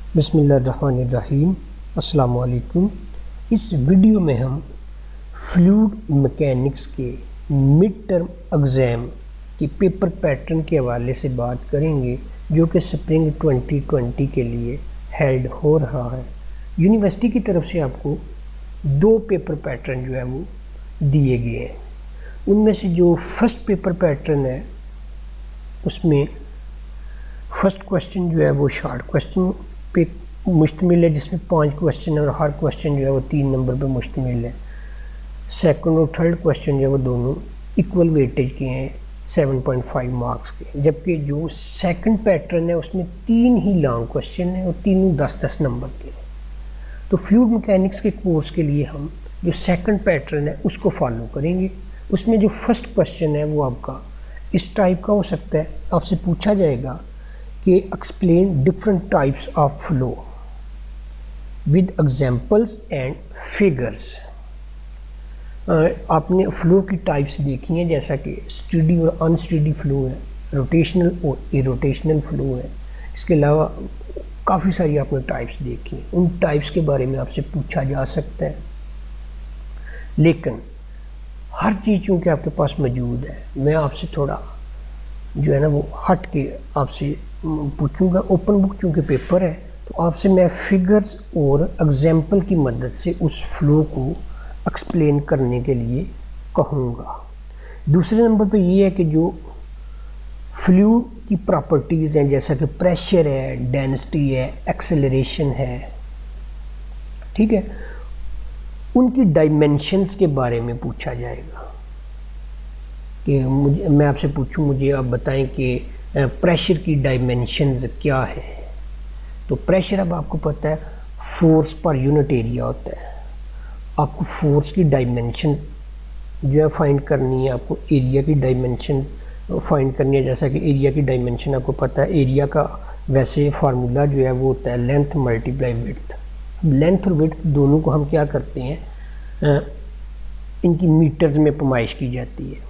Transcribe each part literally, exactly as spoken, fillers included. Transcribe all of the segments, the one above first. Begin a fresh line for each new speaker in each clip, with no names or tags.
बिस्मिल्लाहिर्रहमानिर्रहीम। अस्सलाम वालेकुम। इस वीडियो में हम फ्लूइड मैकेनिक्स के मिड टर्म एग्ज़ाम के पेपर पैटर्न के हवाले से बात करेंगे, जो कि स्प्रिंग ट्वेंटी ट्वेंटी के लिए हेल्ड हो रहा है। यूनिवर्सिटी की तरफ से आपको दो पेपर पैटर्न जो है वो दिए गए हैं। उनमें से जो फर्स्ट पेपर पैटर्न है उसमें फर्स्ट क्वेश्चन जो है वो शॉर्ट क्वेश्चन पे मुश्तमिल है, जिसमें पांच क्वेश्चन है और हर क्वेश्चन जो है वो तीन नंबर पे मुश्तमिल है। सेकंड और थर्ड क्वेश्चन जो है वो दोनों इक्वल वेटेज के हैं, सेवन पॉइंट फाइव मार्क्स के। जबकि जो सेकंड पैटर्न है उसमें तीन ही लॉन्ग क्वेश्चन हैं और तीनों दस दस नंबर के हैं। तो फ्लूइड मैकेनिक्स के कोर्स के लिए हम जो सेकंड पैटर्न है उसको फॉलो करेंगे। उसमें जो फर्स्ट क्वेश्चन है वो आपका इस टाइप का हो सकता है। आपसे पूछा जाएगा कि explain different types of flow with examples and figures. आपने फ्लो की टाइप्स देखी हैं, जैसा कि स्टेडी और अनस्टेडी फ्लो है, रोटेशनल और इरोटेशनल फ्लो है। इसके अलावा काफ़ी सारी आपने टाइप्स देखी हैं। उन टाइप्स के बारे में आपसे पूछा जा सकता है, लेकिन हर चीज़ चूँकि आपके पास मौजूद है, मैं आपसे थोड़ा जो है ना वो हट के आपसे पूछूंगा। ओपन बुक चूँकि पेपर है तो आपसे मैं फिगर्स और एग्जाम्पल की मदद से उस फ्लो को एक्सप्लेन करने के लिए कहूँगा। दूसरे नंबर पे ये है कि जो फ्लूइड की प्रॉपर्टीज़ हैं, जैसा कि प्रेशर है, डेंसिटी है, एक्सेलरेशन है, ठीक है, उनकी डायमेंशंस के बारे में पूछा जाएगा। कि मुझे मैं आपसे पूछूं, मुझे आप बताएं कि प्रेशर की डायमेंशंस क्या है। तो प्रेशर, अब आपको पता है, फोर्स पर यूनिट एरिया होता है। आपको फोर्स की डायमेंशंस जो है फाइंड करनी है, आपको एरिया की डायमेंशंस फाइंड करनी है। जैसा कि एरिया की डायमेंशन आपको पता है, एरिया का वैसे फार्मूला जो है वो होता है लेंथ मल्टीप्लाई विड्थ। लेंथ और विड्थ दोनों को हम क्या करते हैं, आ, इनकी मीटर्स में पैमाइश की जाती है,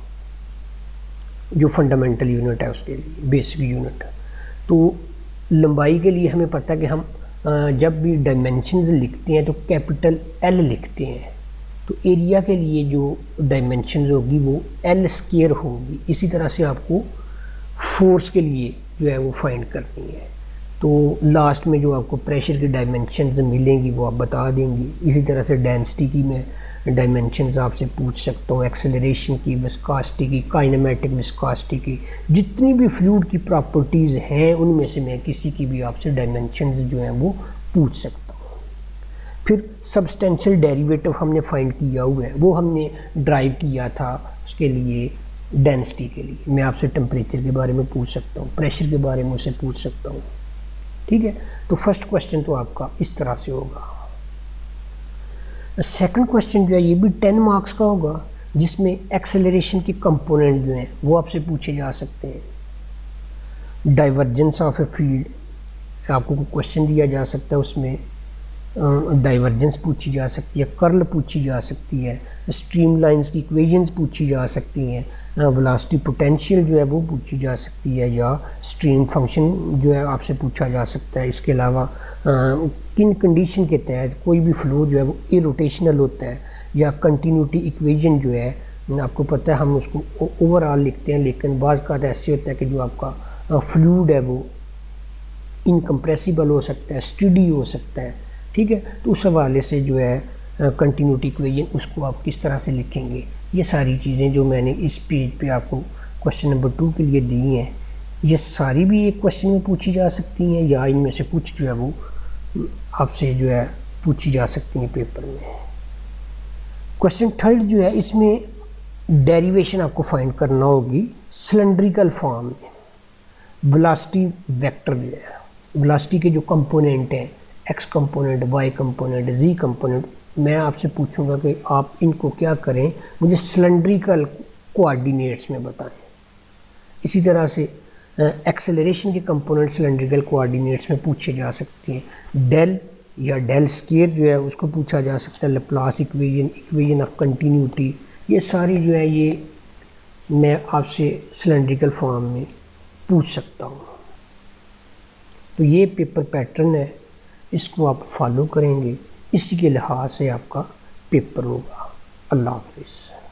जो फंडामेंटल यूनिट है उसके लिए, बेसिक यूनिट। तो लंबाई के लिए हमें पता है कि हम आ, जब भी डायमेंशंस लिखते हैं तो कैपिटल एल लिखते हैं। तो एरिया के लिए जो डायमेंशंस होगी वो एल स्क्वायर होगी। इसी तरह से आपको फोर्स के लिए जो है वो फाइंड करनी है। तो लास्ट में जो आपको प्रेशर की डायमेंशंस मिलेंगी वो आप बता देंगी। इसी तरह से डेंसिटी की मैं डायमेंशंस आपसे पूछ सकता हूँ, एक्सेलरेशन की, विस्कोसिटी की, काइनेमेटिक विस्कोसिटी की, जितनी भी फ्लूइड की प्रॉपर्टीज़ हैं उनमें से मैं किसी की भी आपसे डायमेंशंस जो हैं वो पूछ सकता हूँ। फिर सब्सटेंशियल डेरिवेटिव हमने फाइंड किया हुआ है, वो हमने ड्राइव किया था उसके लिए डेंसिटी के लिए। मैं आपसे टेम्परेचर के बारे में पूछ सकता हूँ, प्रेशर के बारे में उससे पूछ सकता हूँ, ठीक है। तो फर्स्ट क्वेश्चन तो आपका इस तरह से होगा। सेकंड क्वेश्चन जो है ये भी टेन मार्क्स का होगा, जिसमें एक्सेलरेशन के कंपोनेंट जो हैं वो आपसे पूछे जा सकते हैं। डाइवर्जेंस ऑफ ए फील्ड आपको क्वेश्चन दिया जा सकता है, उसमें डाइवर्जेंस पूछी जा सकती है, कर्ल पूछी जा सकती है, स्ट्रीम लाइंस की इक्वेशंस पूछी जा सकती हैं, वेलोसिटी पोटेंशियल जो है वो पूछी जा सकती है, या स्ट्रीम फंक्शन जो है आपसे पूछा जा सकता है। इसके अलावा किन कंडीशन के तहत कोई भी फ्लो जो है वो इरोटेशनल होता है, या कंटिन्यूटी इक्वेशन जो है आपको पता है हम उसको ओवरऑल लिखते हैं, लेकिन बाज़ का ऐसे होता है कि जो आपका फ्लूइड है वो इनकम्प्रेसिबल हो सकता है, स्टेडी हो सकता है, ठीक है। तो उस हवाले से जो है कंटिन्यूटी इक्वेशन उसको आप किस तरह से लिखेंगे, ये सारी चीज़ें जो मैंने इस पेज पे आपको क्वेश्चन नंबर टू के लिए दी हैं, ये सारी भी एक क्वेश्चन में पूछी जा सकती हैं, या इनमें से कुछ जो है वो आपसे जो है पूछी जा सकती हैं पेपर में। क्वेश्चन थर्ड जो है, इसमें डेरिवेशन आपको फाइंड करना होगी सिलेंड्रिकल फॉर्म में। वेलोसिटी वेक्टर जो है, वेलोसिटी के जो कंपोनेंट हैं, X component, Y component, Z component, मैं आपसे पूछूंगा कि आप इनको क्या करें, मुझे सिलेंड्रिकल कोऑर्डिनेट्स में बताएं। इसी तरह से एक्सेलरेशन के कंपोनेंट सिलेंड्रिकल कोऑर्डिनेट्स में पूछे जा सकते हैं। डेल या डेल स्क्वायर जो है उसको पूछा जा सकता है, Laplace equation, equation of continuity, ये सारी जो है ये मैं आपसे सिलेंड्रिकल फॉर्म में पूछ सकता हूँ। तो ये पेपर पैटर्न है इसको आप फॉलो करेंगे, इसी के लिहाज से आपका पेपर होगा। अल्लाह हाफिज़।